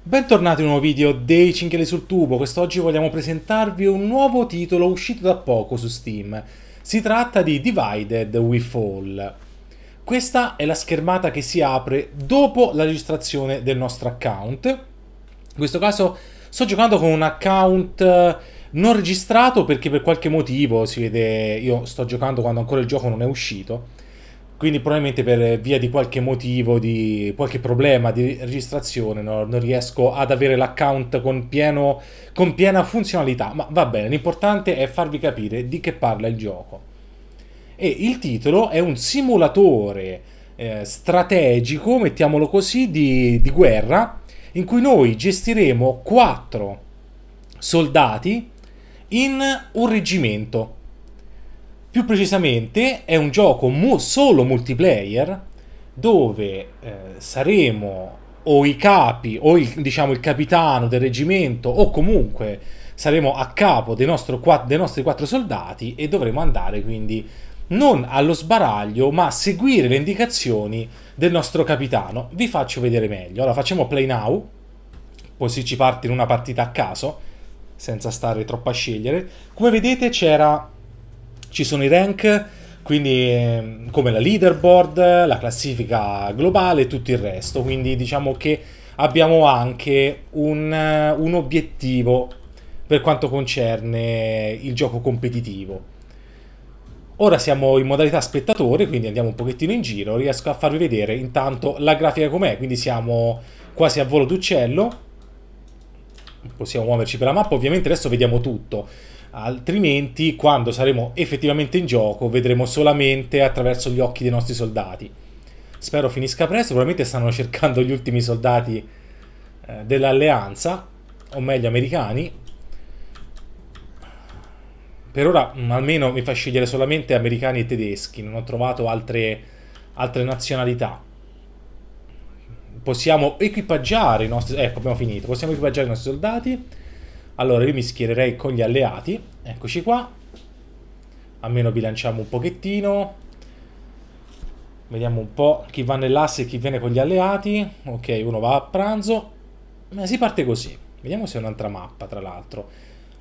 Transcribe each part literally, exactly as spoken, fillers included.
Bentornati in un nuovo video dei Cinghiali sul Tubo. Quest'oggi vogliamo presentarvi un nuovo titolo uscito da poco su Steam. Si tratta di Divided We Fall. Questa è la schermata che si apre dopo la registrazione del nostro account. In questo caso sto giocando con un account non registrato perché per qualche motivo, si vede, io sto giocando quando ancora il gioco non è uscito. Quindi probabilmente per via di qualche motivo, di qualche problema di registrazione, no, non riesco ad avere l'account con, pieno, con piena funzionalità. Ma va bene, l'importante è farvi capire di che parla il gioco. E il titolo è un simulatore eh, strategico, mettiamolo così, di, di guerra, in cui noi gestiremo quattro soldati in un reggimento. Più precisamente è un gioco mu- solo multiplayer dove eh, saremo o i capi o il, diciamo il capitano del reggimento o comunque saremo a capo dei, nostro, dei nostri quattro soldati e dovremo andare quindi non allo sbaraglio ma seguire le indicazioni del nostro capitano. Vi faccio vedere meglio. Allora facciamo play now, così ci parte in una partita a caso senza stare troppo a scegliere. Come vedete c'era... Ci sono i rank, quindi eh, come la leaderboard, la classifica globale e tutto il resto. Quindi diciamo che abbiamo anche un, un obiettivo per quanto concerne il gioco competitivo. Ora siamo in modalità spettatore, quindi andiamo un pochettino in giro. Riesco a farvi vedere intanto la grafica com'è, quindi siamo quasi a volo d'uccello. Possiamo muoverci per la mappa, ovviamente adesso vediamo tutto. Altrimenti, quando saremo effettivamente in gioco, vedremo solamente attraverso gli occhi dei nostri soldati. Spero finisca presto, probabilmente stanno cercando gli ultimi soldati eh, dell'alleanza, o meglio americani. Per ora mh, almeno mi fa scegliere solamente americani e tedeschi, non ho trovato altre, altre nazionalità. Possiamo equipaggiare i nostri... Ecco, abbiamo finito. Possiamo equipaggiare i nostri soldati. Allora io mi schiererei con gli alleati. Eccoci qua. Almeno bilanciamo un pochettino. Vediamo un po' chi va nell'asse e chi viene con gli alleati. Ok, uno va a pranzo. Ma si parte così. Vediamo se è un'altra mappa, tra l'altro.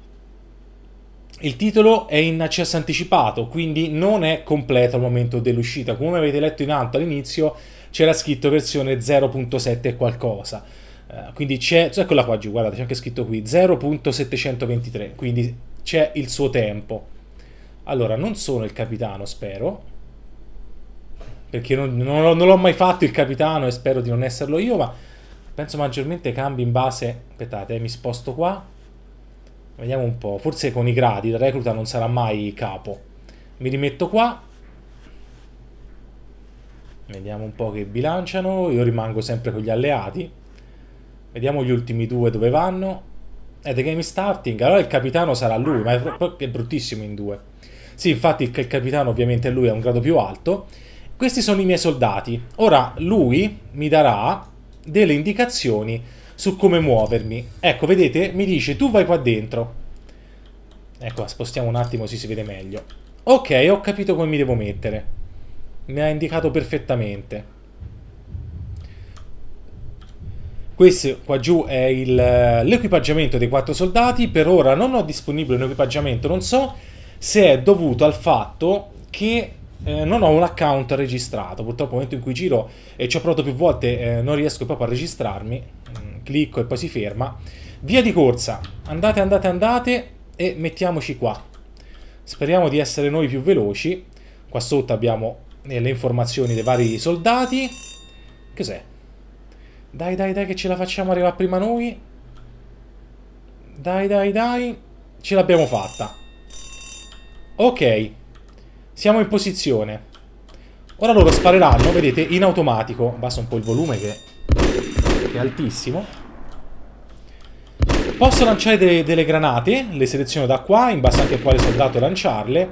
Il titolo è in accesso anticipato, quindi non è completo al momento dell'uscita. Come avete letto in alto all'inizio, c'era scritto versione zero punto sette e qualcosa. Uh, quindi c'è, eccola qua giù, guardate, c'è anche scritto qui zero punto settecentoventitré, quindi c'è il suo tempo. Allora, non sono il capitano, spero, perché non, non, non l'ho mai fatto il capitano e spero di non esserlo io, ma penso maggiormente cambi in base... Aspettate, eh, mi sposto qua, vediamo un po', forse con i gradi, il recluta non sarà mai capo. Mi rimetto qua, vediamo un po' che bilanciano, io rimango sempre con gli alleati. Vediamo gli ultimi due dove vanno. Eh, the game is starting. Allora il capitano sarà lui, ma è, è bruttissimo in due. Sì, infatti il, il capitano ovviamente lui è un grado più alto. Questi sono i miei soldati. Ora lui mi darà delle indicazioni su come muovermi. Ecco, vedete? Mi dice tu vai qua dentro. Ecco, spostiamo un attimo così si vede meglio. Ok, ho capito come mi devo mettere. Mi ha indicato perfettamente. Questo qua giù è l'equipaggiamento dei quattro soldati. Per ora non ho disponibile un equipaggiamento. Non so se è dovuto al fatto che eh, non ho un account registrato. Purtroppo nel momento in cui giro e ci ho provato più volte eh, non riesco proprio a registrarmi. Mm, clicco e poi si ferma. Via di corsa. Andate, andate, andate e mettiamoci qua. Speriamo di essere noi più veloci. Qua sotto abbiamo eh, le informazioni dei vari soldati. Cos'è? Dai, dai, dai, che ce la facciamo arrivare prima noi. Dai, dai, dai. Ce l'abbiamo fatta. Ok. Siamo in posizione. Ora loro spareranno, vedete, in automatico. Basta un po' il volume che, che è altissimo. Posso lanciare de delle granate. Le seleziono da qua, in base anche a quale soldato lanciarle.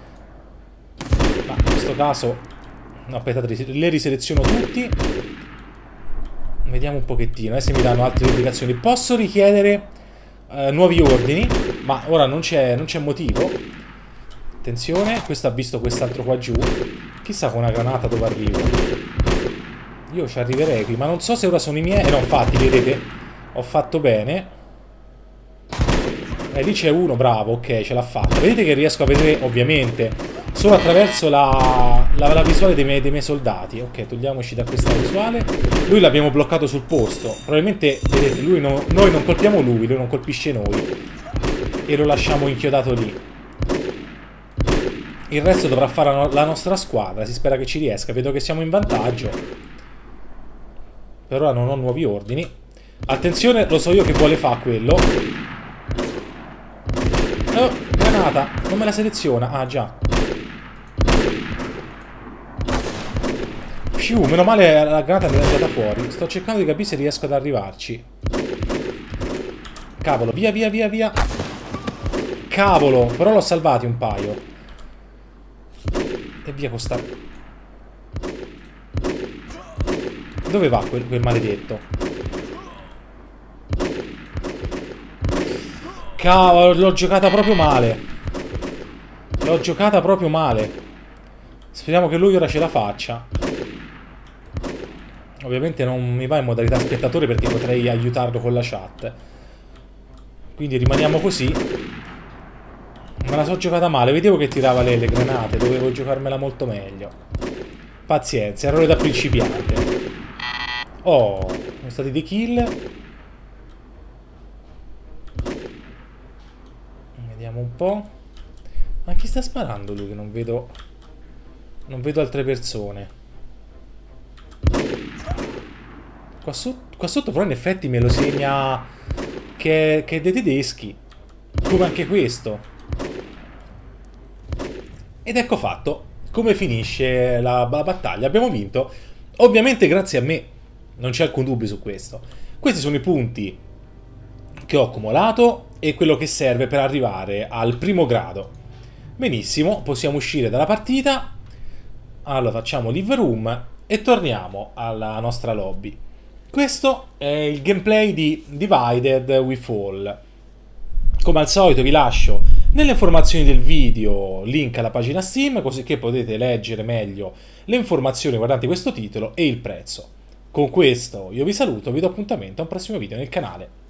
Ma in questo caso... No, aspettate, le riseleziono tutti. Vediamo un pochettino, eh, se mi danno altre indicazioni. Posso richiedere eh, nuovi ordini, ma ora non c'è motivo. Attenzione, questo ha visto quest'altro qua giù. Chissà con una granata dove arrivo. Io ci arriverei qui, ma non so se ora sono i miei. Eh no, infatti, vedete, Ho fatto bene. Eh, lì c'è uno, bravo, ok, ce l'ha fatta. Vedete che riesco a vedere, ovviamente, solo attraverso la, la, la visuale dei miei, dei miei soldati. Ok, togliamoci da questa visuale. Lui l'abbiamo bloccato sul posto. Probabilmente, vedete, lui no, noi non colpiamo lui, lui non colpisce noi. E lo lasciamo inchiodato lì. Il resto dovrà fare la, la nostra squadra. Si spera che ci riesca. Vedo che siamo in vantaggio. Per ora non ho nuovi ordini. Attenzione, lo so io che vuole fare quello. Oh, granata. Non me la seleziona. Ah, già. Fiu, meno male la granata mi è andata fuori. Sto cercando di capire se riesco ad arrivarci. Cavolo, via, via, via, via. Cavolo, però l'ho salvati un paio. E via con sta... Dove va quel, quel maledetto? Cavolo, l'ho giocata proprio male. L'ho giocata proprio male. Speriamo che lui ora ce la faccia. Ovviamente non mi va in modalità spettatore perché potrei aiutarlo con la chat. Quindi rimaniamo così. Me la so giocata male. Vedevo che tirava le, le granate. Dovevo giocarmela molto meglio. Pazienza, errore da principiante. Oh, sono stati dei kill. Vediamo un po'. Ma chi sta sparando lui che non vedo... Non vedo altre persone. Qua sotto, qua sotto però in effetti me lo segna che, che è dei tedeschi. Come anche questo. Ed ecco fatto. Come finisce la, la battaglia. Abbiamo vinto. Ovviamente grazie a me. Non c'è alcun dubbio su questo. Questi sono i punti che ho accumulato e quello che serve per arrivare al primo grado. Benissimo, possiamo uscire dalla partita. Allora facciamo live room e torniamo alla nostra lobby. Questo è il gameplay di Divided We Fall. Come al solito vi lascio nelle informazioni del video link alla pagina Steam, così che potete leggere meglio le informazioni riguardanti questo titolo e il prezzo. Con questo io vi saluto, vi do appuntamento a un prossimo video nel canale.